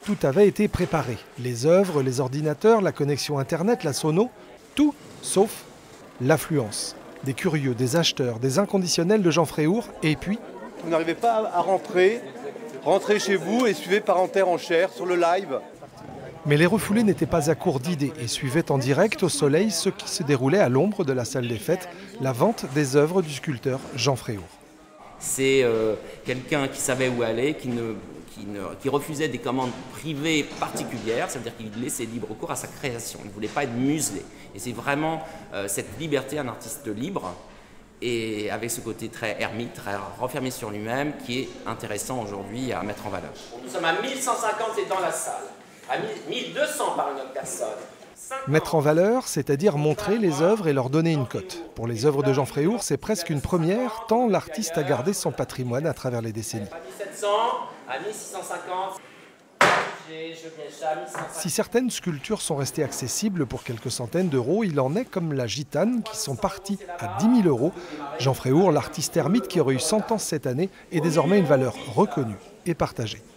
tout avait été préparé. Les œuvres, les ordinateurs, la connexion Internet, la sono, tout sauf l'affluence. Des curieux, des acheteurs, des inconditionnels de Jean Fréhour, et puis... Vous n'arrivez pas à rentrer chez vous et suivez Parentaire en chair sur le live. Mais les refoulés n'étaient pas à court d'idées et suivaient en direct au soleil ce qui se déroulait à l'ombre de la salle des fêtes, la vente des œuvres du sculpteur Jean Fréhour. C'est quelqu'un qui savait où aller, qui refusait des commandes privées particulières, c'est-à-dire qu'il laissait libre cours à sa création, il ne voulait pas être muselé. Et c'est vraiment cette liberté, un artiste libre, et avec ce côté très ermite, très renfermé sur lui-même, qui est intéressant aujourd'hui à mettre en valeur. Nous sommes à 1150 et dans la salle, à 1200 par une autre personne. Mettre en valeur, c'est-à-dire montrer les œuvres et leur donner une cote. Pour les œuvres de Jean Fréhour, c'est presque une première, tant l'artiste a gardé son patrimoine à travers les décennies. À 1700, à 1650... Si certaines sculptures sont restées accessibles pour quelques centaines d'euros, il en est comme la Gitane qui sont parties à 10 000 euros. Jean Fréhour, l'artiste ermite qui aurait eu 100 ans cette année, est désormais une valeur reconnue et partagée.